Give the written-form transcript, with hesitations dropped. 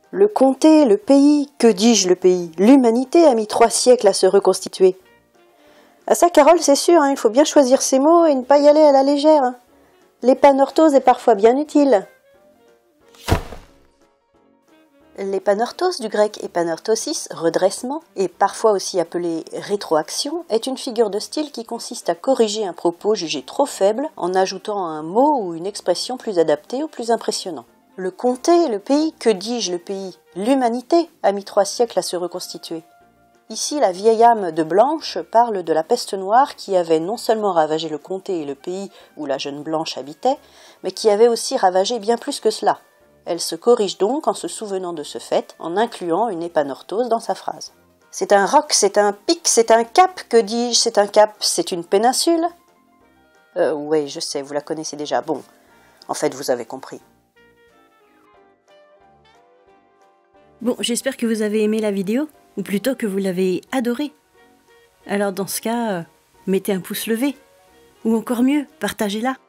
Le comté, le pays, que dis-je le pays? L'humanité a mis 3 siècles à se reconstituer. À ça, Carole, c'est sûr, hein, il faut bien choisir ses mots et ne pas y aller à la légère. Hein. L'épanorthose est parfois bien utile. L'épanorthose, du grec épanorthosis, redressement, et parfois aussi appelée rétroaction, est une figure de style qui consiste à corriger un propos jugé trop faible en ajoutant un mot ou une expression plus adaptée ou plus impressionnant. Le comté, le pays, que dis-je le pays? L'humanité a mis 3 siècles à se reconstituer. Ici, la vieille âme de Blanche parle de la peste noire qui avait non seulement ravagé le comté et le pays où la jeune Blanche habitait, mais qui avait aussi ravagé bien plus que cela. Elle se corrige donc en se souvenant de ce fait, en incluant une épanorthose dans sa phrase. C'est un roc, c'est un pic, c'est un cap, que dis-je, c'est un cap, c'est une péninsule? Oui, je sais, vous la connaissez déjà. Bon, en fait, vous avez compris. Bon, j'espère que vous avez aimé la vidéo, ou plutôt que vous l'avez adorée. Alors dans ce cas, mettez un pouce levé, ou encore mieux, partagez-la.